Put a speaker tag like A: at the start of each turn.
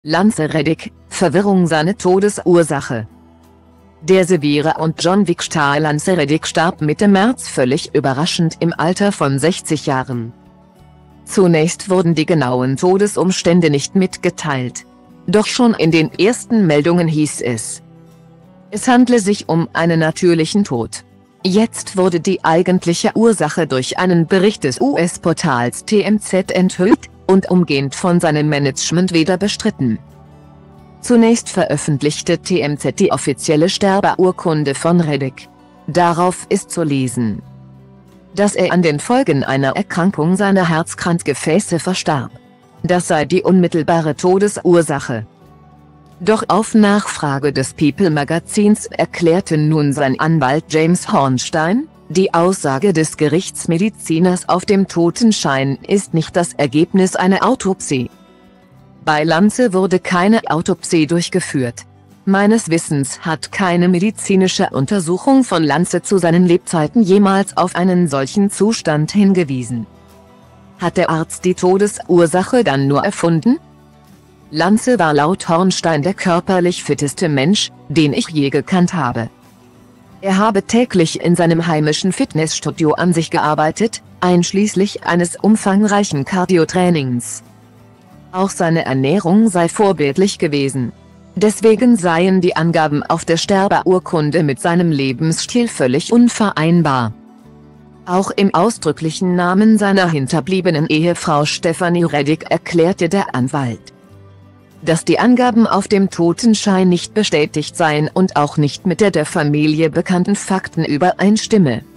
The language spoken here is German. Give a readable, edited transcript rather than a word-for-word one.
A: Lance Reddick, Verwirrung seine Todesursache. Der severe und John Wick-Star Lance Reddick starb Mitte März völlig überraschend im Alter von 60 Jahren. Zunächst wurden die genauen Todesumstände nicht mitgeteilt. Doch schon in den ersten Meldungen hieß es handle sich um einen natürlichen Tod. Jetzt wurde die eigentliche Ursache durch einen Bericht des US-Portals TMZ enthüllt und umgehend von seinem Management wieder bestritten. Zunächst veröffentlichte TMZ die offizielle Sterbeurkunde von Reddick. Darauf ist zu lesen, dass er an den Folgen einer Erkrankung seiner Herzkranzgefäße verstarb. Das sei die unmittelbare Todesursache. Doch auf Nachfrage des People-Magazins erklärte nun sein Anwalt James Hornstein, die Aussage des Gerichtsmediziners auf dem Totenschein ist nicht das Ergebnis einer Autopsie. Bei Lance wurde keine Autopsie durchgeführt. Meines Wissens hat keine medizinische Untersuchung von Lance zu seinen Lebzeiten jemals auf einen solchen Zustand hingewiesen. Hat der Arzt die Todesursache dann nur erfunden? Lance war laut Hornstein der körperlich fitteste Mensch, den ich je gekannt habe. Er habe täglich in seinem heimischen Fitnessstudio an sich gearbeitet, einschließlich eines umfangreichen Cardio-Trainings. Auch seine Ernährung sei vorbildlich gewesen. Deswegen seien die Angaben auf der Sterbeurkunde mit seinem Lebensstil völlig unvereinbar. Auch im ausdrücklichen Namen seiner hinterbliebenen Ehefrau Stephanie Reddick erklärte der Anwalt, dass die Angaben auf dem Totenschein nicht bestätigt seien und auch nicht mit der Familie bekannten Fakten übereinstimme.